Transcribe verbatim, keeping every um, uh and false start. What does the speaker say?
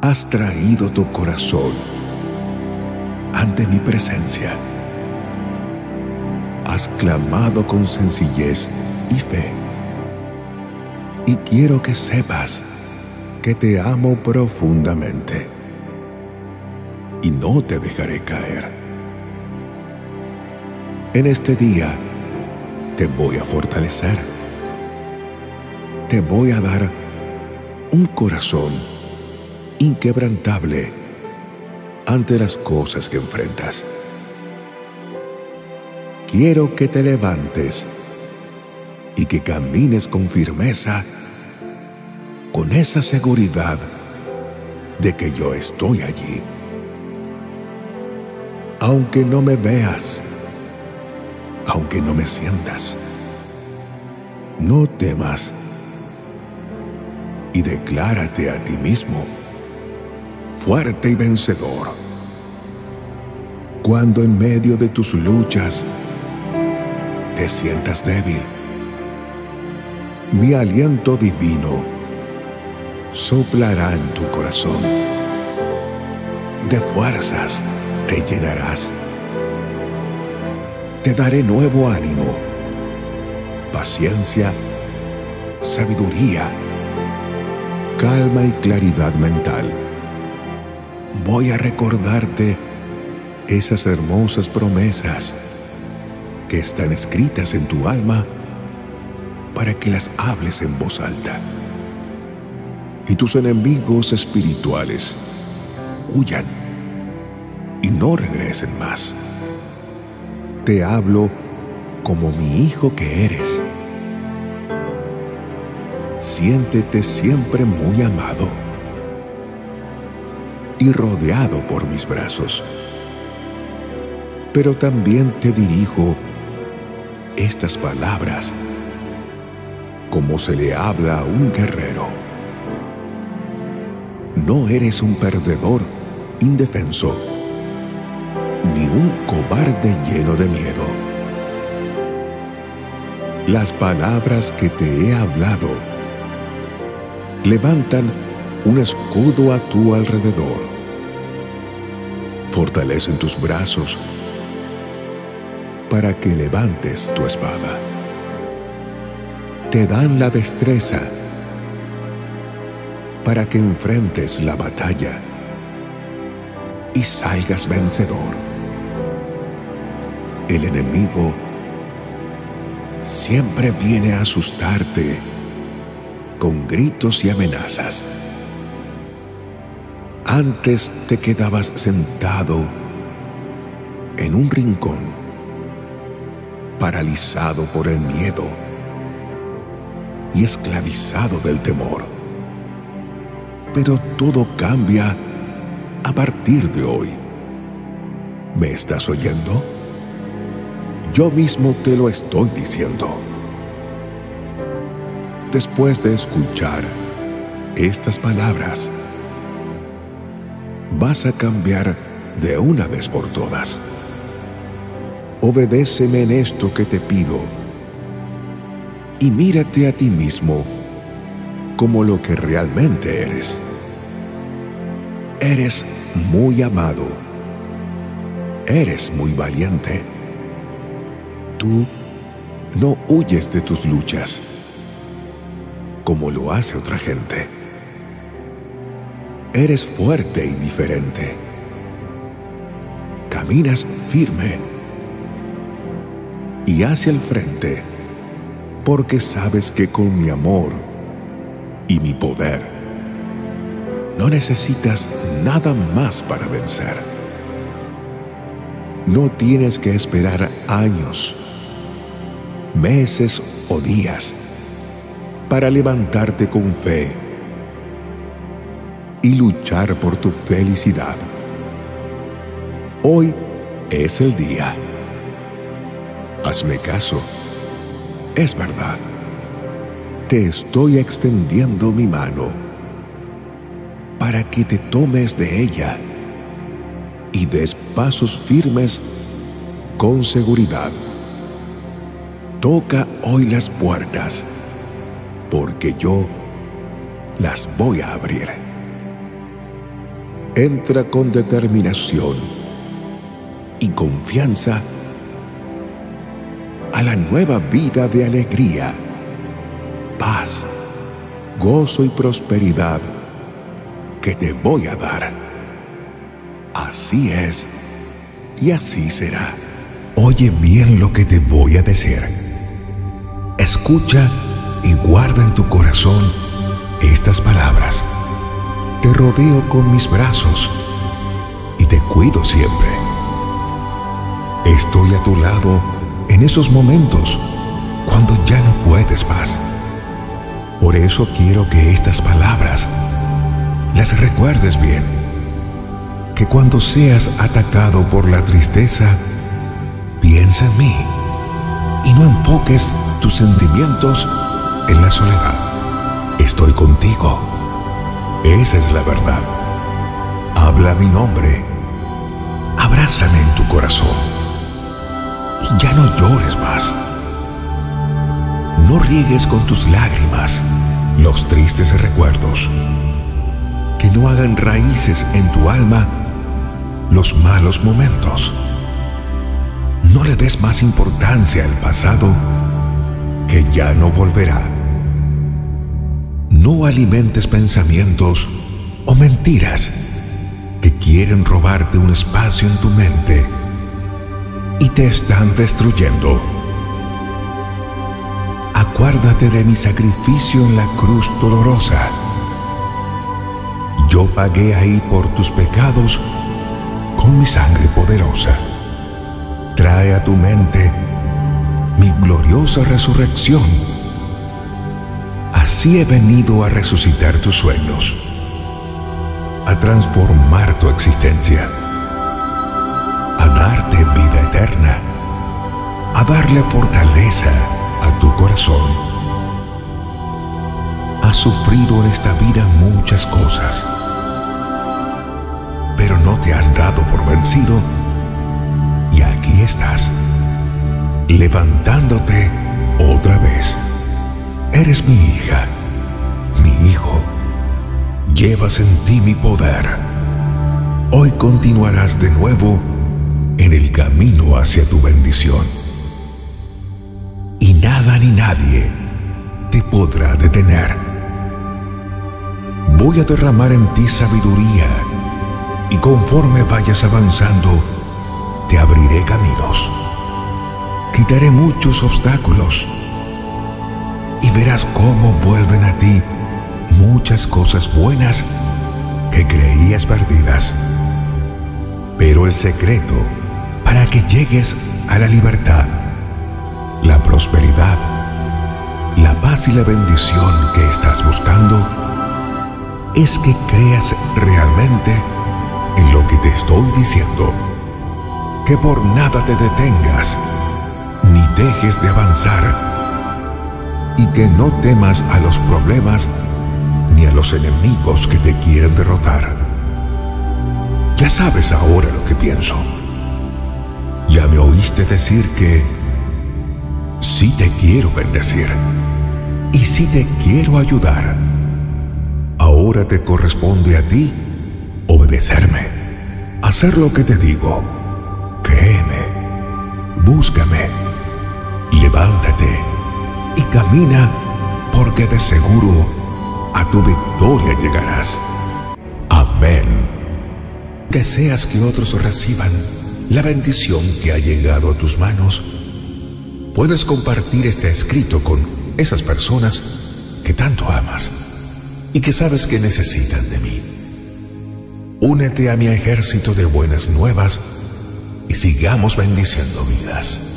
has traído tu corazón ante mi presencia. Has clamado con sencillez y fe. Y quiero que sepas que te amo profundamente y no te dejaré caer. En este día te voy a fortalecer. Te voy a dar un corazón inquebrantable ante las cosas que enfrentas. Quiero que te levantes y que camines con firmeza, con esa seguridad de que yo estoy allí. Aunque no me veas, aunque no me sientas, no temas y declárate a ti mismo fuerte y vencedor. Cuando en medio de tus luchas te sientas débil, mi aliento divino soplará en tu corazón. De fuerzas te llenarás. Te daré nuevo ánimo, paciencia, sabiduría, calma y claridad mental. Voy a recordarte esas hermosas promesas que están escritas en tu alma para que las hables en voz alta. Y tus enemigos espirituales huyan y no regresen más. Te hablo como mi hijo que eres. Siéntete siempre muy amado y rodeado por mis brazos. Pero también te dirijo estas palabras como se le habla a un guerrero. No eres un perdedor indefenso, ni un cobarde lleno de miedo. Las palabras que te he hablado levantan un escudo a tu alrededor, fortalecen tus brazos para que levantes tu espada. Te dan la destreza para que enfrentes la batalla y salgas vencedor. El enemigo siempre viene a asustarte con gritos y amenazas. Antes te quedabas sentado en un rincón, paralizado por el miedo y esclavizado del temor. Pero todo cambia a partir de hoy. ¿Me estás oyendo? Yo mismo te lo estoy diciendo. Después de escuchar estas palabras, vas a cambiar de una vez por todas. Obedéceme en esto que te pido y mírate a ti mismo como lo que realmente eres. Eres muy amado. Eres muy valiente. Tú no huyes de tus luchas como lo hace otra gente. Eres fuerte y diferente. Caminas firme y hacia el frente, porque sabes que con mi amor y mi poder no necesitas nada más para vencer. No tienes que esperar años, meses o días para levantarte con fe y luchar por tu felicidad. Hoy es el día. Hazme caso. Es verdad. Te estoy extendiendo mi mano para que te tomes de ella y des pasos firmes con seguridad. Toca hoy las puertas, porque yo las voy a abrir. entra con determinación y confianza a la nueva vida de alegría, paz, gozo y prosperidad que te voy a dar. Así es y así será. Oye bien lo que te voy a decir. Escucha y guarda en tu corazón estas palabras. Te rodeo con mis brazos y te cuido siempre. Estoy a tu lado en esos momentos cuando ya no puedes más. Por eso quiero que estas palabras las recuerdes bien. Que cuando seas atacado por la tristeza, piensa en mí y no enfoques tus sentimientos en la soledad. Estoy contigo. Esa es la verdad. Habla mi nombre. Abrázame en tu corazón. Y ya no llores más. No riegues con tus lágrimas los tristes recuerdos. Que no hagan raíces en tu alma los malos momentos. No le des más importancia al pasado que ya no volverá. No alimentes pensamientos o mentiras que quieren robarte un espacio en tu mente y te están destruyendo. Acuérdate de mi sacrificio en la cruz dolorosa. Yo pagué ahí por tus pecados con mi sangre poderosa. Trae a tu mente mi gloriosa resurrección. Así he venido a resucitar tus sueños, a transformar tu existencia, a darte vida eterna, a darle fortaleza a tu corazón. Has sufrido en esta vida muchas cosas, pero no te has dado por vencido y aquí estás, levantándote otra vez. Eres mi hija, mi hijo. Llevas en ti mi poder. Hoy continuarás de nuevo en el camino hacia tu bendición. Y nada ni nadie te podrá detener. Voy a derramar en ti sabiduría y conforme vayas avanzando, te abriré caminos. Quitaré muchos obstáculos y verás cómo vuelven a ti muchas cosas buenas que creías perdidas. Pero el secreto para que llegues a la libertad, la prosperidad, la paz y la bendición que estás buscando es que creas realmente en lo que te estoy diciendo. Que por nada te detengas ni dejes de avanzar. Y que no temas a los problemas ni a los enemigos que te quieren derrotar. Ya sabes ahora lo que pienso. Ya me oíste decir que sí te quiero bendecir y sí te quiero ayudar. Ahora te corresponde a ti obedecerme, hacer lo que te digo. Créeme, búscame, levántate y camina, porque de seguro a tu victoria llegarás. Amén. ¿Deseas que otros reciban la bendición que ha llegado a tus manos? Puedes compartir este escrito con esas personas que tanto amas y que sabes que necesitan de mí. Únete a mi ejército de buenas nuevas y sigamos bendiciendo vidas.